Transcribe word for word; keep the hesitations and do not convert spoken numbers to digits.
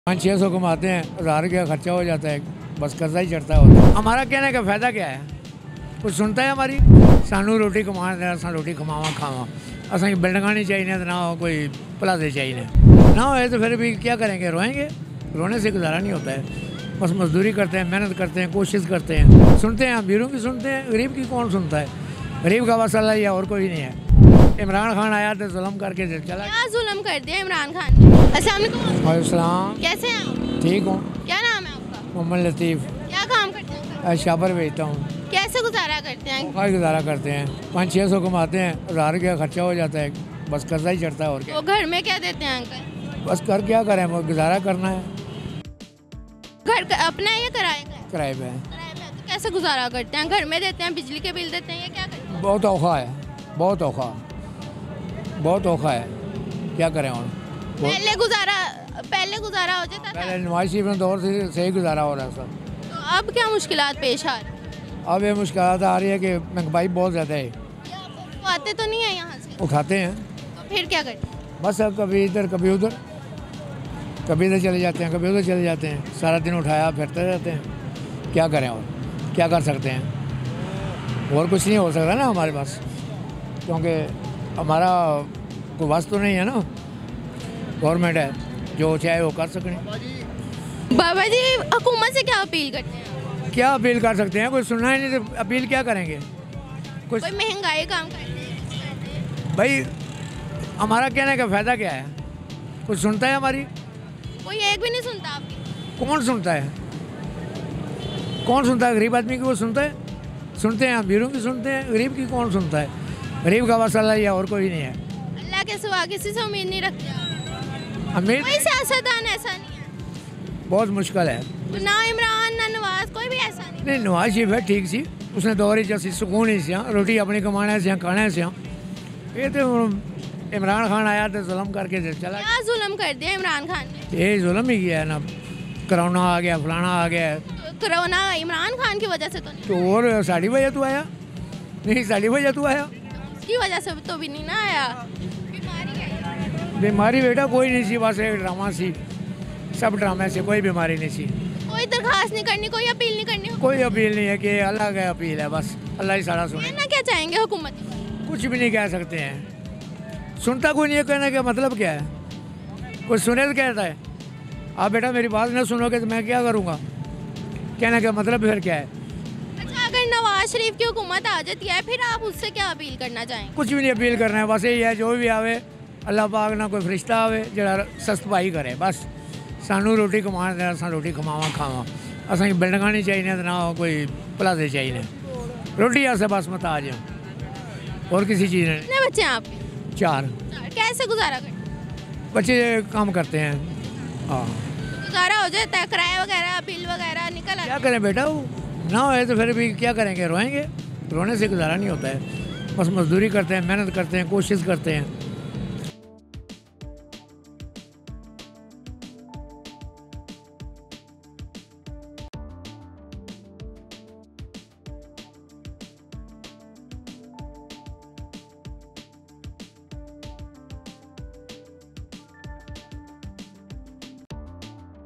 पाँच छः सौ कमाते हैं, हज़ार रुपया खर्चा हो जाता है, बस कर्जा ही चढ़ता है। हमारा कहने का फ़ायदा क्या है? कुछ सुनता है हमारी? सानू रोटी कमा देना, असा रोटी कमावा खावा, असा बिल्डिंगा नहीं चाहिए ना कोई प्लाजे चाहिए ना हो तो फिर भी क्या करेंगे? रोएंगे? रोने से गुजारा नहीं होता है। बस मजदूरी करते हैं, मेहनत करते हैं, कोशिश करते हैं, सुनते हैं, अमीरों की सुनते हैं, गरीब की कौन सुनता है? गरीब का बस अल्लाह ही है, और कोई नहीं है। इमरान खान आया तो जुल्म करके चला। क्या जुल्म कर दिया इमरान खान ने? अस्सलाम वालेकुम। वालेकुम। कैसे हैं आप? ठीक हूँ। क्या नाम है आपका? मोहम्मद लतीफ़। क्या काम करते हैं? शाबर बेचता हूँ। कैसे गुजारा करते हैं? क्या गुजारा करते हैं? पाँच छः सौ कमाते हैं, हज़ार रुपया खर्चा हो जाता है, बस कर्जा ही चढ़ता है। और क्या? वो घर में क्या देते हैं अंकल? बस कर क्या करें, वो गुजारा करना है। घर का अपना है या किराए का है? किराए पे है। किराए पे है, तो कैसे गुजारा करते हैं? घर में देते हैं, बिजली के बिल देते हैं, या क्या करते हैं? बहुत औखा है, बहुत औखा, बहुत औखा है, क्या करें? और पहले गुजारा पहले गुजारा हो जाता था, पहले नवाज शरीफ में दौर से सही गुजारा हो रहा है सब। तो अब क्या मुश्किलात पेश आ रही है? अब ये मुश्किल आ रही है कि महंगाई बहुत ज़्यादा है। या वो आते तो नहीं है यहाँ से, उठाते हैं, तो फिर क्या करते हैं? बस अब कभी इधर कभी उधर, कभी इधर चले जाते हैं, कभी उधर चले जाते हैं, सारा दिन उठाया फिरते रहते हैं। क्या करें और क्या कर सकते हैं? और कुछ नहीं हो सकता ना हमारे पास, क्योंकि हमारा कोई वास तो नहीं है ना, गवर्नमेंट है, जो चाहे वो कर सकें। बाबा जी हुकूमत से क्या अपील करते हैं? क्या अपील कर सकते हैं? कोई सुनना ही नहीं तो अपील क्या करेंगे? कुछ कोई महंगाई काम करते हैं? भाई, हमारा कहने का फ़ायदा क्या है? कुछ सुनता है हमारी? कोई एक भी नहीं सुनता आपकी। कौन सुनता है? कौन सुनता है? गरीब आदमी की वो सुनता है? सुनते हैं, अमीरों की सुनते हैं, गरीब की कौन सुनता है? गरीब का बस अल्लाह ही है, और कोई नहीं है। अल्लाह के सिवा किसी से उम्मीद नहीं रखते। अमीर कोई सियासतदान ऐसा नहीं है, बहुत मुश्किल है। ना इमरान ना नवाज, कोई भी ऐसा नहीं। नहीं, नवाज शरीफ है ठीक सी, उसने दौर ही जैसी सुकून ही से रोटी अपनी कमाने से खाने से। ये तो इमरान खान आया तो जुल्म करके चला। क्या जुल्म कर दिया इमरान खान ने? ये जुल्म ही किया है ना, कोरोना आ गया, फलाना आ गया। तो कोरोना इमरान खान की वजह से तो नहीं, तो और साड़ी वजह तो आया नहीं, साड़ी वजह तो आया, उसकी वजह से तो भी नहीं ना आया। बीमारी है, बीमारी बेटा कोई नहीं सी, बस एक ड्रामा सी, सब ड्रामे से, कोई बीमारी नहीं सी। कोई दरखास्त नहीं करनी, कोई अपील नहीं करनी। कोई अपील नहीं है कि अल्लाह का अपील है, बस अल्लाह ही सारा सुने। कहना क्या चाहेंगे हुकूमत को? कुछ भी नहीं कह सकते हैं, सुनता कोई नहीं है। कहने का मतलब क्या है? कोई सुने तो कहता है आप बेटा मेरी बात ना सुनोगे तो मैं क्या करूँगा? कहने का मतलब फिर क्या है? अच्छा, अगर नवाज शरीफ की हुकूमत आ जाती है, फिर आप उससे क्या अपील करना चाहेंगे? कुछ भी नहीं अपील करना है, बस यही है, जो भी आवे अल्लाह पाक ना कोई फरिश्ता आवे जरा सख्त भाई करे, बस सानू रोटी कमा देना, असा रोटी कमावा खावा, असा बिल्डिंगा नहीं चाहिए ना कोई प्लाजे चाहिए, रोटी ऐसे बस मत आ जाए, और किसी चीज़ ने। कितने बच्चे हैं आपके? चार। कैसे गुजारा करते हैं? बच्चे काम करते हैं। हाँ, गुजारा हो जाता है, किराया वगैरह बिल वगैरह निकल आता है। क्या करें बेटा? वो ना हो तो फिर भी क्या करेंगे? रोएंगे? रोने से गुजारा नहीं होता है। बस मजदूरी करते हैं, मेहनत करते हैं, कोशिश करते हैं,